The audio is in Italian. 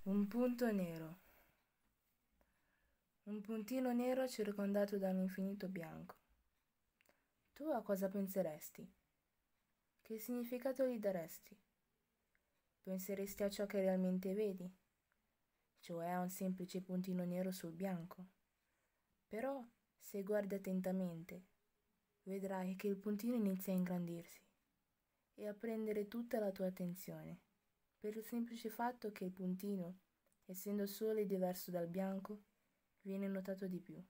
Un punto nero. Un puntino nero circondato da un infinito bianco. Tu a cosa penseresti? Che significato gli daresti? Penseresti a ciò che realmente vedi, cioè a un semplice puntino nero sul bianco. Però, se guardi attentamente, vedrai che il puntino inizia a ingrandirsi e a prendere tutta la tua attenzione, per il semplice fatto che il puntino, essendo solo e diverso dal bianco, viene notato di più.